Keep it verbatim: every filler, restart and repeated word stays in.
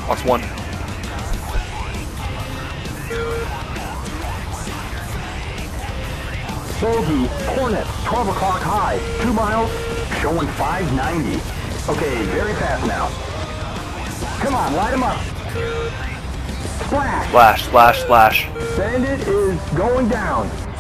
Lost one. Bogey, Hornet, twelve o'clock high, two miles, showing five ninety. Okay, very fast now. Come on, light him up. Splash! Splash, splash, splash. Bandit is going down.